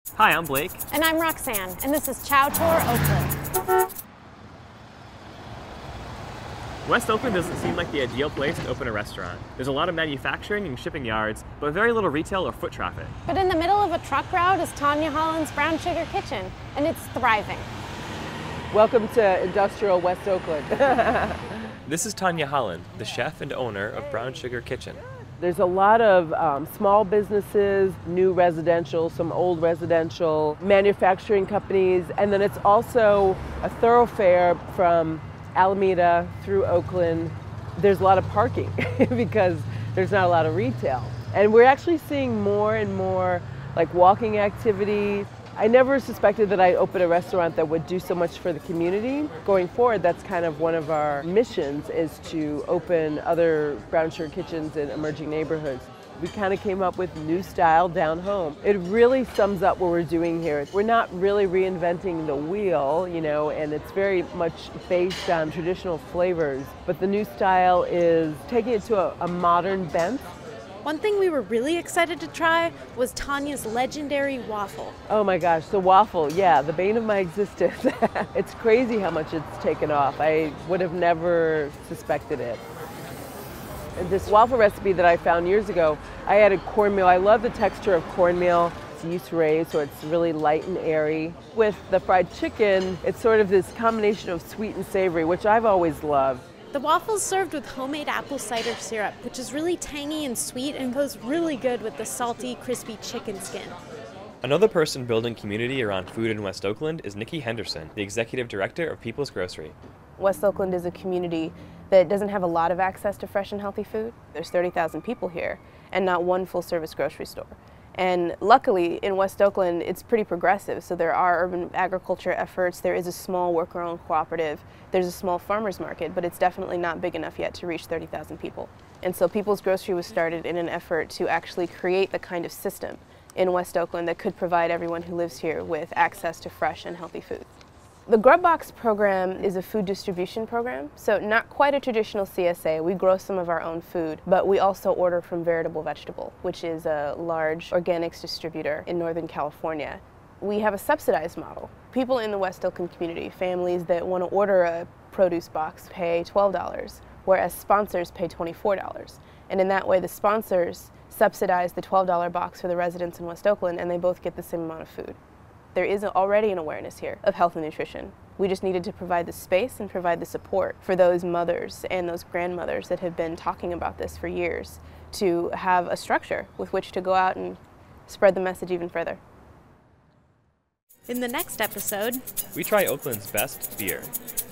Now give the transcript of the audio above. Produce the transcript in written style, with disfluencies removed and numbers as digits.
Hi, I'm Blake. And I'm Roxanne, and this is Chow Tour Oakland. West Oakland doesn't seem like the ideal place to open a restaurant. There's a lot of manufacturing and shipping yards, but very little retail or foot traffic. But in the middle of a truck route is Tanya Holland's Brown Sugar Kitchen, and it's thriving. Welcome to industrial West Oakland. This is Tanya Holland, the chef and owner of Brown Sugar Kitchen. There's a lot of small businesses, new residential, some old residential, manufacturing companies, and then it's also a thoroughfare from Alameda through Oakland. There's a lot of parking because there's not a lot of retail. And we're actually seeing more and more like walking activity. I never suspected that I'd open a restaurant that would do so much for the community. Going forward, that's kind of one of our missions, is to open other Brown Sugar Kitchens in emerging neighborhoods. We kind of came up with new style down home. It really sums up what we're doing here. We're not really reinventing the wheel, you know, and it's very much based on traditional flavors, but the new style is taking it to a modern bent. One thing we were really excited to try was Tanya's legendary waffle. Oh my gosh, the waffle, yeah, the bane of my existence. It's crazy how much it's taken off. I would have never suspected it. And this waffle recipe that I found years ago, I added cornmeal. I love the texture of cornmeal. It's yeast raised, so it's really light and airy. With the fried chicken, it's sort of this combination of sweet and savory, which I've always loved. The waffle's served with homemade apple cider syrup, which is really tangy and sweet and goes really good with the salty, crispy chicken skin. Another person building community around food in West Oakland is Nikki Henderson, the executive director of People's Grocery. West Oakland is a community that doesn't have a lot of access to fresh and healthy food. There's 30,000 people here and not one full-service grocery store. And luckily, in West Oakland, it's pretty progressive. So there are urban agriculture efforts, there is a small worker-owned cooperative, there's a small farmer's market, but it's definitely not big enough yet to reach 30,000 people. And so People's Grocery was started in an effort to actually create the kind of system in West Oakland that could provide everyone who lives here with access to fresh and healthy food. The Grub Box program is a food distribution program, so not quite a traditional CSA. We grow some of our own food, but we also order from Veritable Vegetable, which is a large organics distributor in Northern California. We have a subsidized model. People in the West Oakland community, families that want to order a produce box, pay $12, whereas sponsors pay $24. And in that way, the sponsors subsidize the $12 box for the residents in West Oakland, and they both get the same amount of food. There is already an awareness here of health and nutrition. We just needed to provide the space and provide the support for those mothers and those grandmothers that have been talking about this for years, to have a structure with which to go out and spread the message even further. In the next episode, We try Oakland's best beer.